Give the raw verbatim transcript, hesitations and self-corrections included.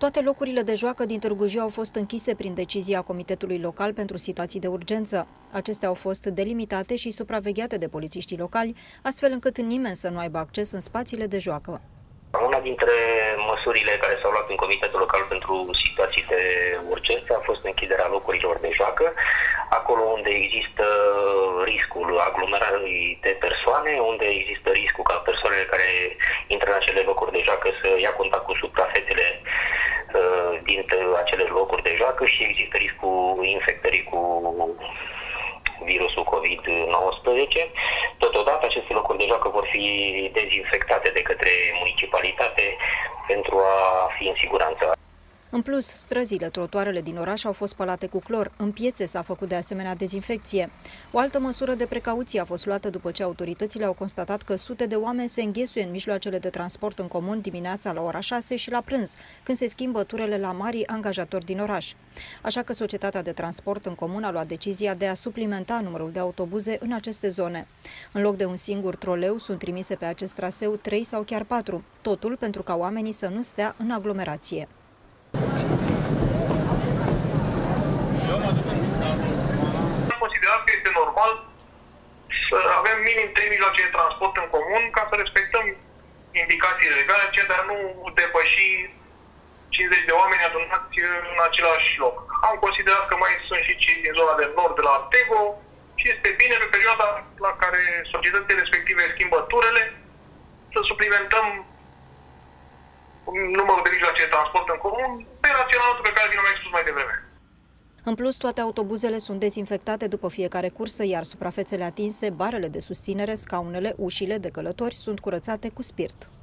Toate locurile de joacă din Târgu Jiu au fost închise prin decizia Comitetului Local pentru Situații de Urgență. Acestea au fost delimitate și supravegheate de polițiștii locali, astfel încât nimeni să nu aibă acces în spațiile de joacă. Una dintre măsurile care s-au luat în Comitetul Local pentru Situații de Urgență a fost închiderea locurilor de joacă, acolo unde există riscul aglomerării de persoane, unde există riscul ca persoanele care intră în acele locuri de joacă să ia contact cu suprafețele uh, din acele locuri de joacă și există riscul infectării cu virusul COVID nouăsprezece. Totodată, aceste locuri de joacă vor fi dezinfectate de către municipalitate pentru a fi în siguranță. În plus, străzile, trotuarele din oraș au fost spălate cu clor. În piețe s-a făcut de asemenea dezinfecție. O altă măsură de precauție a fost luată după ce autoritățile au constatat că sute de oameni se înghesuie în mijloacele de transport în comun dimineața la ora șase și la prânz, când se schimbă turele la marii angajatori din oraș. Așa că Societatea de Transport în Comun a luat decizia de a suplimenta numărul de autobuze în aceste zone. În loc de un singur troleu, sunt trimise pe acest traseu trei sau chiar patru, totul pentru ca oamenii să nu stea în aglomerație. Considerat că este normal să avem minim trei mijloace de transport în comun ca să respectăm indicațiile legale, ceea de a nu depăși cincizeci de oameni adunați în același loc. Am considerat că mai sunt și cei din zona de nord, de la Artego, și este bine pe perioada la care societățile respective schimbă turele să suplimentăm numărul de mijloace de transport în comun pe raționamentul pe care vi l-am expus mai devreme. În plus, toate autobuzele sunt dezinfectate după fiecare cursă, iar suprafețele atinse, barele de susținere, scaunele, ușile de călători sunt curățate cu spirt.